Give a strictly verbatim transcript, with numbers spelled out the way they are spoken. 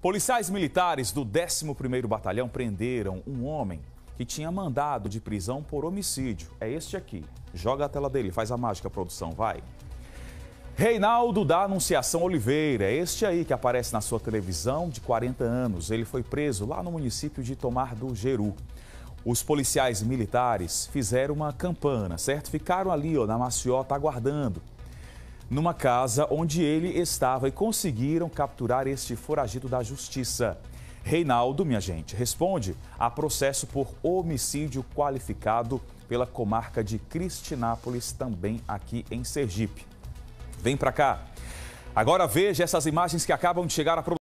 Policiais militares do décimo primeiro Batalhão prenderam um homem que tinha mandado de prisão por homicídio. É este aqui. Joga a tela dele, faz a mágica, produção, vai. Reinaldo da Anunciação Oliveira, é este aí que aparece na sua televisão, de quarenta anos. Ele foi preso lá no município de Tomar do Jeru. Os policiais militares fizeram uma campana, certo? Ficaram ali, ó, na maciota, aguardando, numa casa onde ele estava, e conseguiram capturar este foragido da justiça. Reinaldo, minha gente, responde a processo por homicídio qualificado pela comarca de Cristinápolis, também aqui em Sergipe. Vem pra cá. Agora veja essas imagens que acabam de chegar à produção.